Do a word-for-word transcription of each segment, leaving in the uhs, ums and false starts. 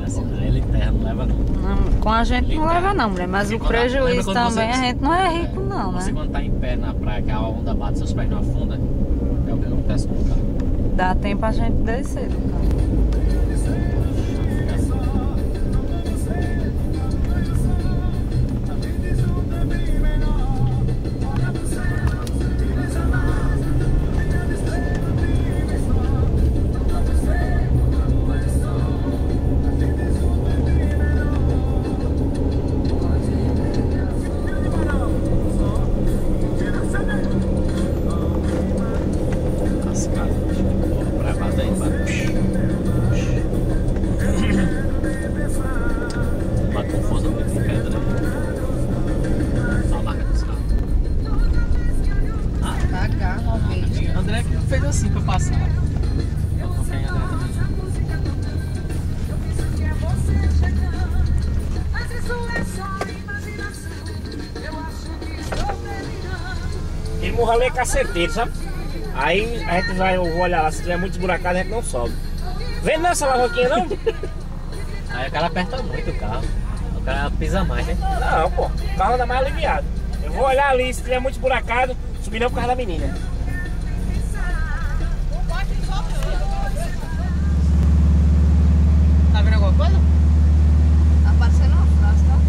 assim, ele terra não leva não. Não, com a gente Ele não terra. leva não, mulher, mas Porque o prejuízo quando- lembra também, quando você- a gente não é rico não, Você né? quando tá em pé na praia, que a onda bate, seus pés não afundam, é o que acontece com o carro. Dá tempo a gente descer do carro. André que fez assim pra passar. Eu confio em André também. Ele morra ali é caceteiro, sabe? Aí a gente vai, eu vou olhar lá, se tiver muito esburacado a gente não sobe. Vem nessa alavanquinha não? Aí o cara aperta muito o carro. O cara pisa mais, né? Não, pô, o carro anda mais aliviado. Eu vou olhar ali, se tiver muito esburacado, subir não por causa da menina. Tá vendo alguma coisa? Tá aparecendo uma frase, tá?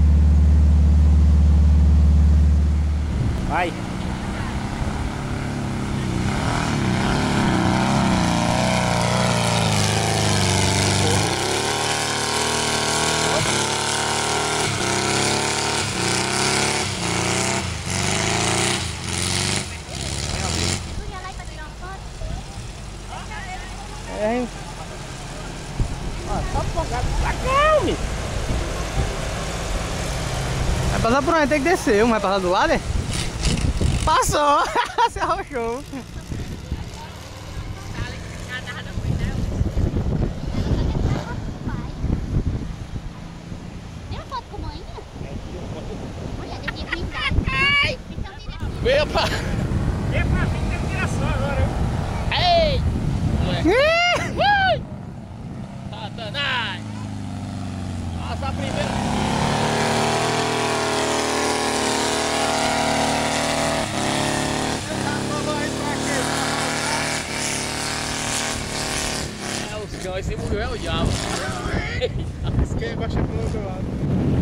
Vai. É, ó, só folgado pra cá, homem. Vai passar por onde? Tem que descer. Um vai passar do lado, é? Passou! Se arrochou. Epa! Epa, tem que tirar só agora, hein? Ei! Ih! Satanás! Passa a primeira. É o cão, esse morreu é o diabo. Quem baixa pro outro lado?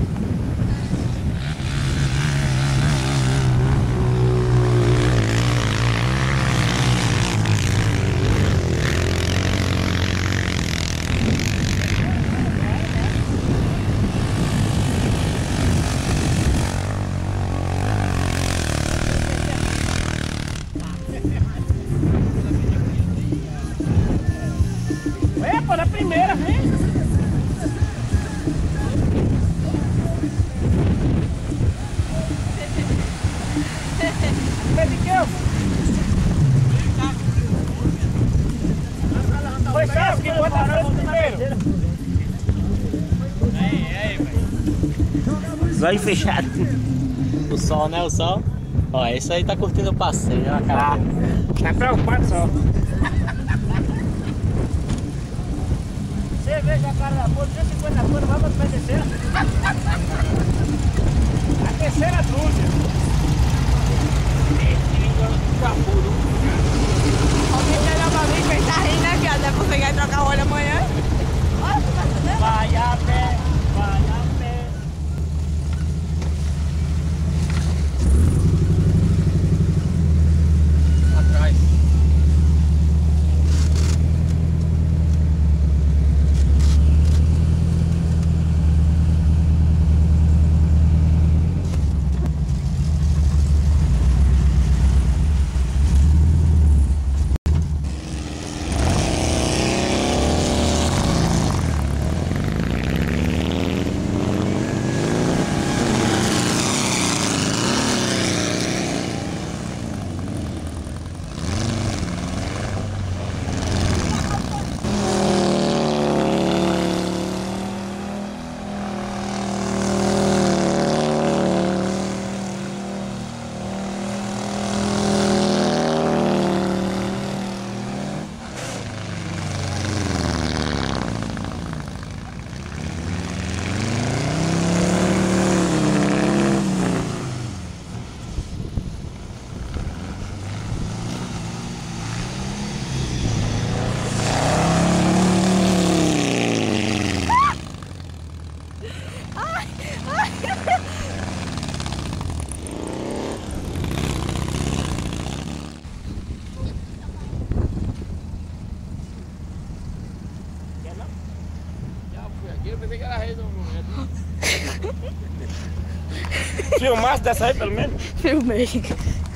Epa, na primeira, vem. Mediqueu. Foi Celso que bota a frente primeiro. Ei, ei, velho. Zóio fechado. O sol, né? O sol. Ó, esse aí tá curtindo o passeio, olha a cara. Tá preocupado só. Cerveja a cara da porra, duzentos e cinquenta conto, vamos pra terceira. A terceira dúzia. Alguém tá olhando pra mim, quem tá rindo, né, viado? É pra pegar e trocar o olho amanhã? Olha, tu tá entendendo? Vai a pé, vai a pé. Atrás. eu pensei que era rei do momento. Filmasse dessa aí pelo menos? Filmei.